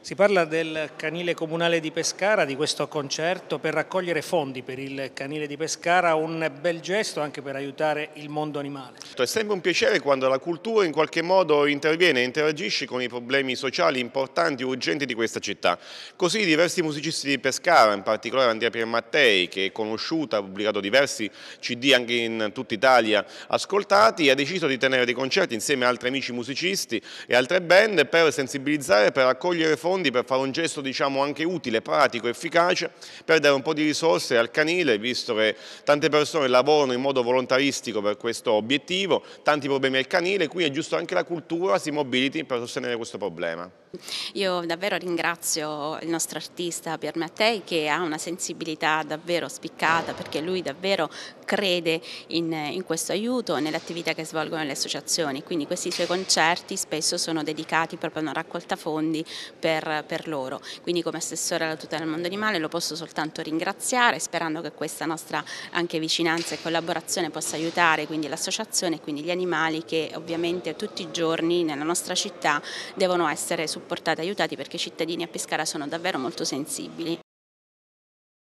Si parla del canile comunale di Pescara, di questo concerto per raccogliere fondi per il canile di Pescara, un bel gesto anche per aiutare il mondo animale. È sempre un piacere quando la cultura in qualche modo interviene e interagisce con i problemi sociali importanti e urgenti di questa città. Così diversi musicisti di Pescara, in particolare Andrea Piermattei, che è conosciuta, ha pubblicato diversi CD anche in tutta Italia ascoltati, ha deciso di tenere dei concerti insieme a altri amici musicisti e altre band per sensibilizzare, per raccogliere fondi, per fare un gesto diciamo anche utile, pratico, efficace, per dare un po' di risorse al canile, visto che tante persone lavorano in modo volontaristico per questo obiettivo, tanti problemi al canile, qui è giusto anche la cultura si mobiliti per sostenere questo problema. Io davvero ringrazio il nostro artista Pier Mattei che ha una sensibilità davvero spiccata, perché lui davvero crede in questo aiuto e nelle attività che svolgono le associazioni, quindi questi suoi concerti spesso sono dedicati proprio a una raccolta fondi per loro. Quindi come assessore alla tutela del mondo animale lo posso soltanto ringraziare, sperando che questa nostra anche vicinanza e collaborazione possa aiutare quindi l'associazione e quindi gli animali che ovviamente tutti i giorni nella nostra città devono essere supportati e aiutati, perché i cittadini a Pescara sono davvero molto sensibili.